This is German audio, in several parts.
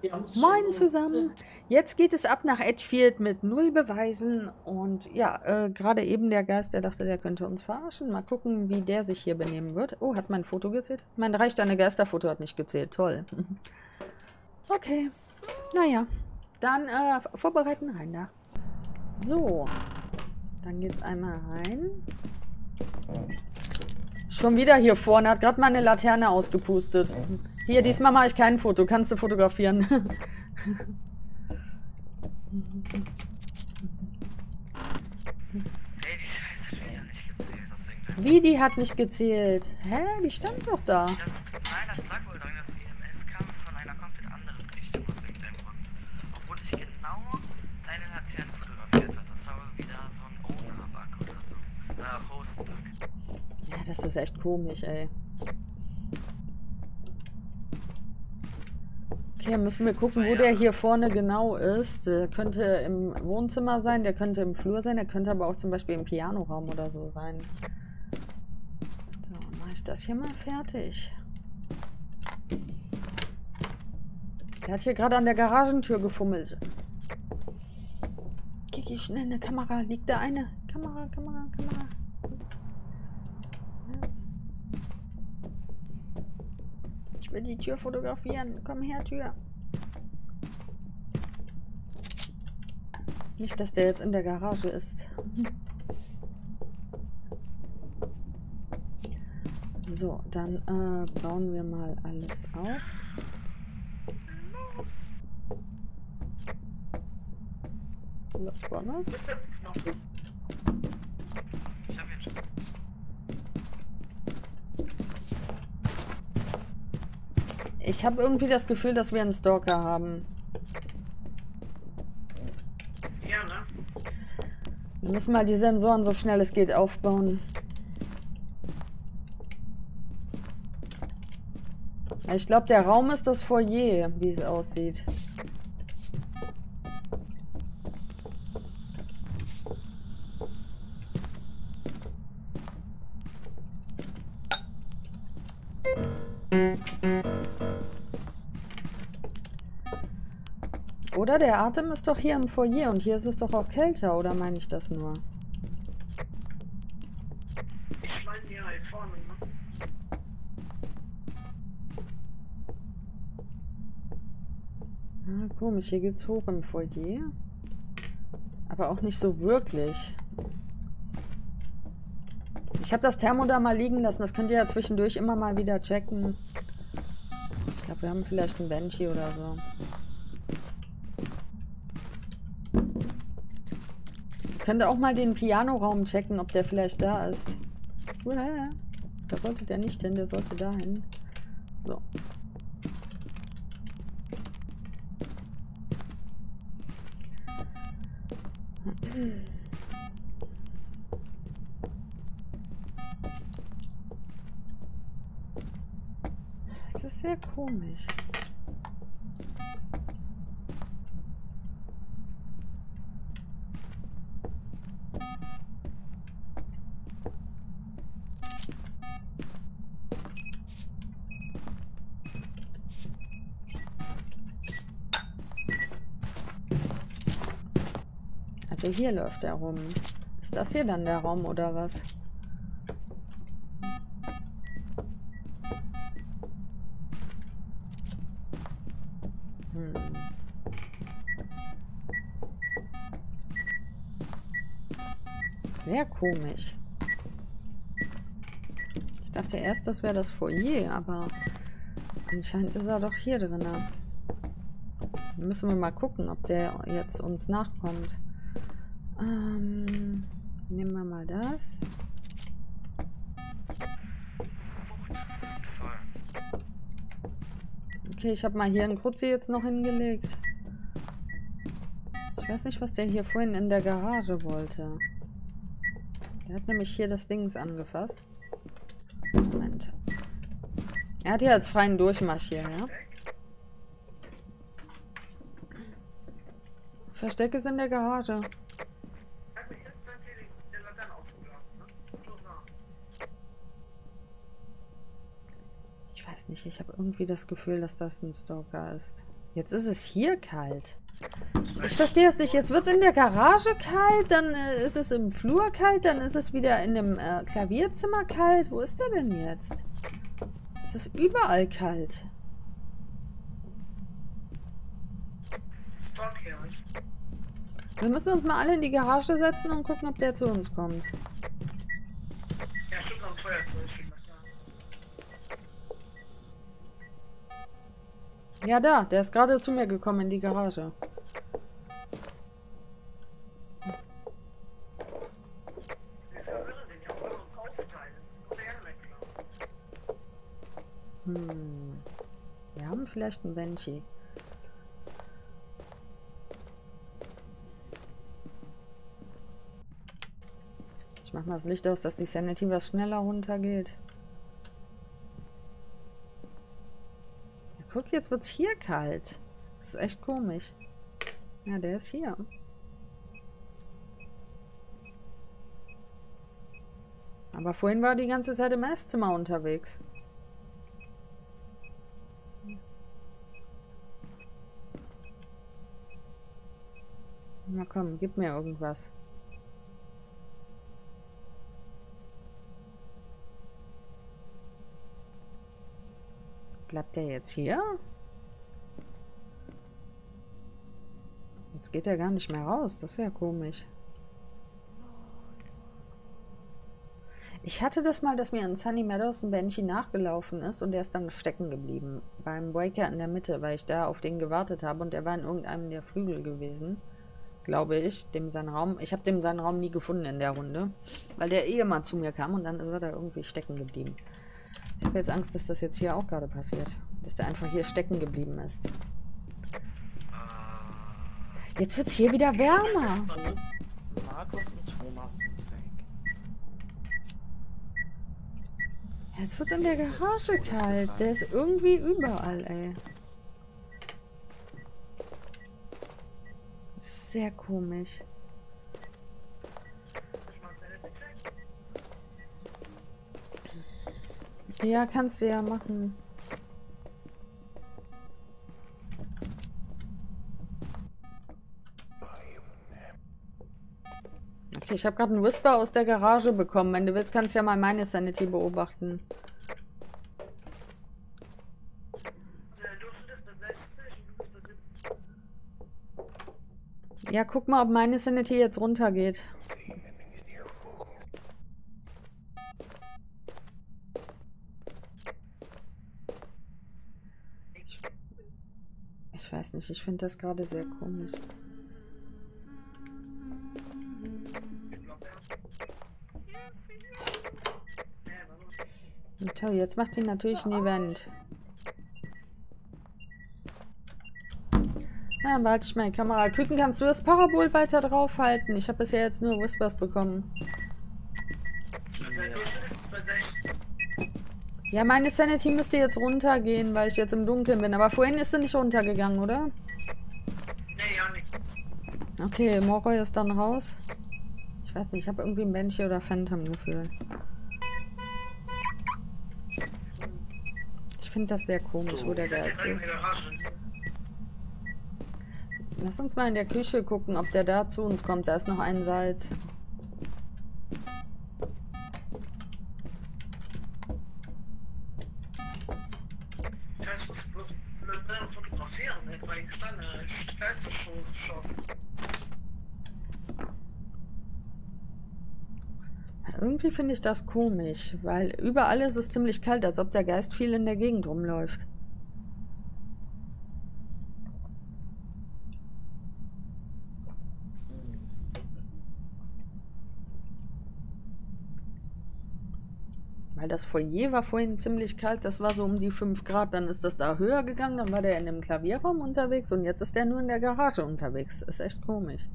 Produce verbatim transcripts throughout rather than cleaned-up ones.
Moin zusammen. Jetzt geht es ab nach Edgefield mit null Beweisen und ja, äh, gerade eben der Geist, der dachte, der könnte uns verarschen. Mal gucken, wie der sich hier benehmen wird. Oh, hat mein Foto gezählt? Mein reicht eine Geisterfoto hat nicht gezählt. Toll. Okay. Naja. Dann äh, vorbereiten, rein da. So. Dann geht's einmal rein. Schon wieder hier vorne. Hat gerade meine Laterne ausgepustet. Hier, diesmal mache ich kein Foto. Kannst du fotografieren? Hey, die Scheiße hat wieder nicht gezählt, deswegen. Wie, die hat nicht gezählt? Hä? Die stand doch da. Das, nein, das lag wohl daran, dass E M F kam von einer komplett anderen Richtung aus irgendeinem Grund. Obwohl ich genau deine Laterne fotografiert hat. Das war wohl wieder so ein Owner-Bug oder so. Äh, Host-Bug. Ja, das ist echt komisch, ey. Okay, müssen wir gucken, wo der hier vorne genau ist. Der könnte im Wohnzimmer sein, der könnte im Flur sein, der könnte aber auch zum Beispiel im Pianoraum oder so sein. So, mache ich das hier mal fertig. Der hat hier gerade an der Garagentür gefummelt. Kiki, schnell, eine Kamera. Liegt da eine? Kamera, Kamera, Kamera. Ich will die Tür fotografieren. Komm her, Tür. Nicht, dass der jetzt in der Garage ist. So, dann äh, bauen wir mal alles auf. Los, Bonus. Ich hab ihn schon. Ich habe irgendwie das Gefühl, dass wir einen Stalker haben. Ja, ne? Wir müssen mal die Sensoren so schnell es geht aufbauen. Ich glaube, der Raum ist das Foyer, wie es aussieht. Oder der Atem ist doch hier im Foyer und hier ist es doch auch kälter, oder meine ich das nur? Ich meine hier halt vorne, ne? Ah, komisch, hier geht's hoch im Foyer. Aber auch nicht so wirklich. Ich habe das Thermo da mal liegen lassen. Das könnt ihr ja zwischendurch immer mal wieder checken. Ich glaube, wir haben vielleicht ein Banshee oder so. Könnt ihr auch mal den Pianoraum checken, ob der vielleicht da ist. Uah, da sollte der nicht hin, der sollte da hin. So. Das ist sehr komisch. Also hier läuft er rum. Ist das hier dann der Raum oder was? Hm. Sehr komisch. Ich dachte erst, das wäre das Foyer, aber anscheinend ist er doch hier drin. Müssen wir mal gucken, ob der jetzt uns nachkommt. Ähm, nehmen wir mal das. Okay, ich habe mal hier einen Kruzzi jetzt noch hingelegt. Ich weiß nicht, was der hier vorhin in der Garage wollte. Der hat nämlich hier das Dings angefasst. Moment. Er hat hier als freien Durchmarsch hier, ja? Versteck ist in der Garage. Ich weiß nicht, ich habe irgendwie das Gefühl, dass das ein Stalker ist. Jetzt ist es hier kalt. Ich verstehe es nicht. Jetzt wird es in der Garage kalt, dann äh, ist es im Flur kalt, dann ist es wieder in dem äh, Klavierzimmer kalt. Wo ist der denn jetzt? Es ist überall kalt. Wir müssen uns mal alle in die Garage setzen und gucken, ob der zu uns kommt. Ja, stimmt, noch ein Feuerzeug. Ja, da. Der ist gerade zu mir gekommen in die Garage. Hm. Wir haben vielleicht einen Banshee. Ich mach mal das Licht aus, dass die Sanity was schneller runtergeht. Ja, guck, jetzt wird's hier kalt. Das ist echt komisch. Ja, der ist hier. Aber vorhin war er die ganze Zeit im Esszimmer unterwegs. Na komm, gib mir irgendwas. Bleibt der jetzt hier? Jetzt geht er gar nicht mehr raus. Das ist ja komisch. Ich hatte das mal, dass mir in Sunny Meadows ein Banshee nachgelaufen ist und der ist dann stecken geblieben. Beim Breaker in der Mitte, weil ich da auf den gewartet habe und der war in irgendeinem der Flügel gewesen. Glaube ich, dem sein Raum. Ich habe dem seinen Raum nie gefunden in der Runde, weil der eh immer zu mir kam und dann ist er da irgendwie stecken geblieben. Ich habe jetzt Angst, dass das jetzt hier auch gerade passiert. Dass der einfach hier stecken geblieben ist. Jetzt wird es hier wieder wärmer. Markus und Thomas sind weg. Jetzt wird es in der Garage kalt. Der ist irgendwie überall, ey. Sehr komisch. Ja, kannst du ja machen. Okay, ich habe gerade einen Whisper aus der Garage bekommen. Wenn du willst, kannst du ja mal meine Sanity beobachten. Ja, guck mal, ob meine Sanity jetzt runtergeht. Ich, ich weiß nicht, ich finde das gerade sehr komisch. Und toll, jetzt macht die natürlich ein Event. Ja, dann behalte ich meine Kamera. Küken, kannst du das Parabol weiter draufhalten? Ich habe bisher jetzt nur Whispers bekommen. Ja, meine Sanity müsste jetzt runtergehen, weil ich jetzt im Dunkeln bin. Aber vorhin ist sie nicht runtergegangen, oder? Nee, ja nicht. Okay, Moroi ist dann raus. Ich weiß nicht, ich habe irgendwie ein Banshee oder Phantom-Gefühl. Ich finde das sehr komisch, wo der Geist ist. Lass uns mal in der Küche gucken, ob der da zu uns kommt. Da ist noch ein Salz. Ich muss bloß blöd fotografieren, weil ich gestanden habe. Geisterschuss. Irgendwie finde ich das komisch, weil überall ist es ziemlich kalt, als ob der Geist viel in der Gegend rumläuft. Weil das Foyer war vorhin ziemlich kalt, das war so um die fünf Grad, dann ist das da höher gegangen, dann war der in dem Klavierraum unterwegs und jetzt ist der nur in der Garage unterwegs. Ist echt komisch.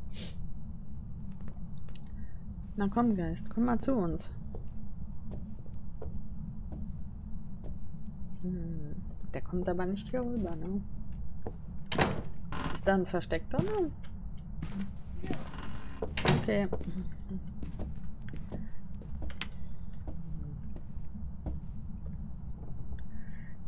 Na komm, Geist, komm mal zu uns. Hm, der kommt aber nicht hier rüber, ne? Ist da ein Versteck drin? Okay.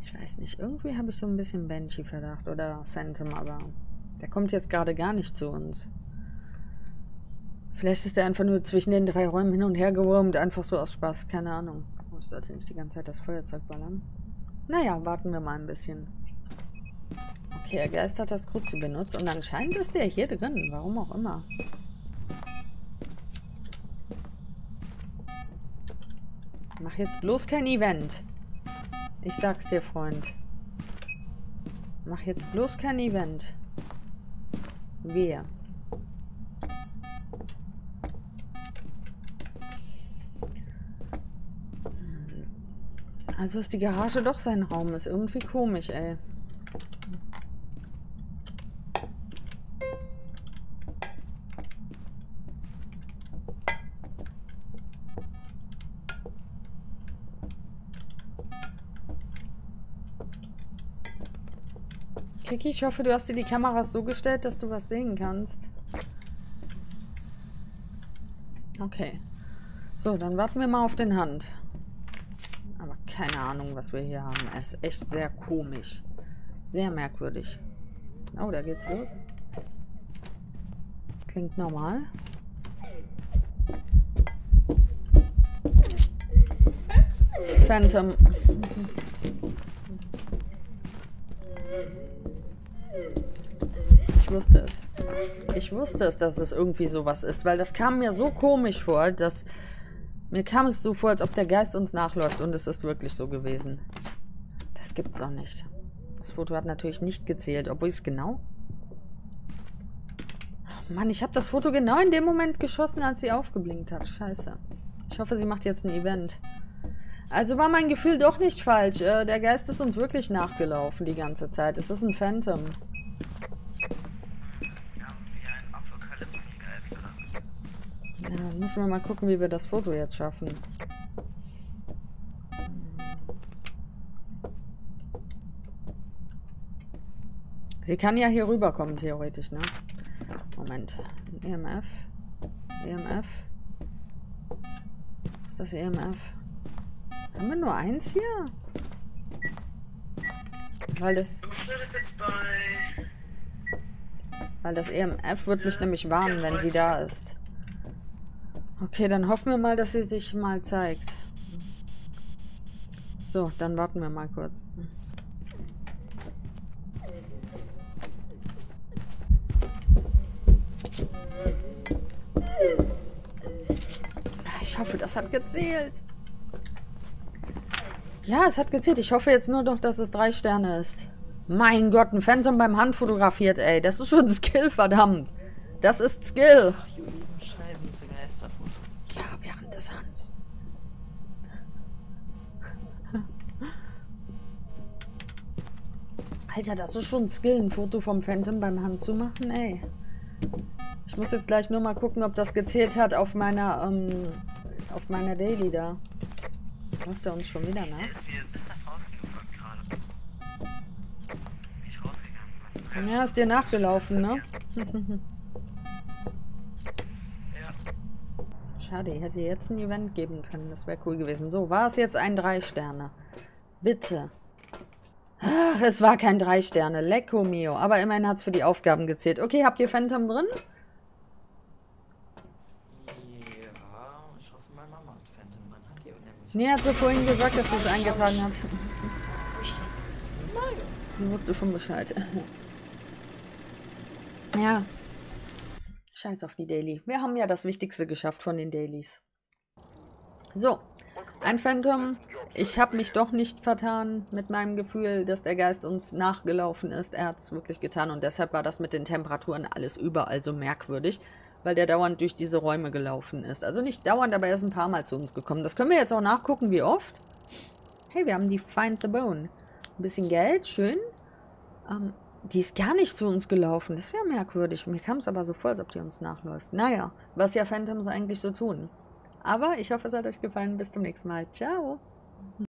Ich weiß nicht, irgendwie habe ich so ein bisschen Banshee-Verdacht oder Phantom, aber der kommt jetzt gerade gar nicht zu uns. Vielleicht ist der einfach nur zwischen den drei Räumen hin und her gewurmt, einfach so aus Spaß, keine Ahnung. Oh, ich sollte nicht die ganze Zeit das Feuerzeug ballern. Naja, warten wir mal ein bisschen. Okay, der Geist hat das Kruzi benutzt und anscheinend ist der hier drin, warum auch immer. Mach jetzt bloß kein Event. Ich sag's dir, Freund. Mach jetzt bloß kein Event. Wer? Also ist die Garage doch sein Raum. Ist irgendwie komisch, ey. Kiki, ich hoffe, du hast dir die Kameras so gestellt, dass du was sehen kannst. Okay. So, dann warten wir mal auf den Hand. Aber keine Ahnung, was wir hier haben. Es ist echt sehr komisch. Sehr merkwürdig. Oh, da geht's los. Klingt normal. Phantom. Ich wusste es. Ich wusste es, dass es irgendwie sowas ist, weil das kam mir so komisch vor, dass mir kam es so vor, als ob der Geist uns nachläuft und es ist wirklich so gewesen. Das gibt's doch nicht. Das Foto hat natürlich nicht gezählt, obwohl ich es genau... Oh Mann, ich habe das Foto genau in dem Moment geschossen, als sie aufgeblinkt hat. Scheiße. Ich hoffe, sie macht jetzt ein Event. Also war mein Gefühl doch nicht falsch. Äh, der Geist ist uns wirklich nachgelaufen die ganze Zeit. Es ist ein Phantom. Ja, dann müssen wir mal gucken, wie wir das Foto jetzt schaffen. Sie kann ja hier rüberkommen, theoretisch, ne? Moment. E M F. E M F. Was ist das E M F? Haben wir nur eins hier? Weil das... Weil das E M F wird mich nämlich warnen, wenn sie da ist. Okay, dann hoffen wir mal, dass sie sich mal zeigt. So, dann warten wir mal kurz. Ich hoffe, das hat gezählt. Ja, es hat gezählt. Ich hoffe jetzt nur noch, dass es drei Sterne ist. Mein Gott, ein Phantom beim Hand fotografiert, ey. Das ist schon Skill, verdammt. Das ist Skill. Ach, Juli, Scheißen zu Geisterfoto. Ja, während des Hands. Alter, das ist schon Skill, ein Foto vom Phantom beim Hand zu machen, ey. Ich muss jetzt gleich nur mal gucken, ob das gezählt hat auf meiner, ähm, auf meiner Daily da. Läuft er uns schon wieder nach? Ja, ist dir nachgelaufen, ne? Schade, ich hätte jetzt ein Event geben können. Das wäre cool gewesen. So, war es jetzt ein drei Sterne? Bitte. Ach, es war kein drei Sterne. Lecco mio. Aber immerhin hat es für die Aufgaben gezählt. Okay, habt ihr Phantom drin? Ja, ich hoffe, meine Mama hat Phantom drin. Hat die nämlich. Nee, hat sie vorhin gesagt, dass sie es eingetragen hat. Sie wusste schon Bescheid. Ja. Scheiß auf die Daily. Wir haben ja das Wichtigste geschafft von den Dailies. So. Ein Phantom. Ich habe mich doch nicht vertan mit meinem Gefühl, dass der Geist uns nachgelaufen ist. Er hat es wirklich getan und deshalb war das mit den Temperaturen alles überall so merkwürdig, weil der dauernd durch diese Räume gelaufen ist. Also nicht dauernd, aber er ist ein paar Mal zu uns gekommen. Das können wir jetzt auch nachgucken, wie oft. Hey, wir haben die Find the Bone. Ein bisschen Geld, schön. Ähm, die ist gar nicht zu uns gelaufen. Das ist ja merkwürdig. Mir kam es aber so vor, als ob die uns nachläuft. Naja, was ja Phantoms eigentlich so tun. Aber ich hoffe, es hat euch gefallen. Bis zum nächsten Mal. Ciao.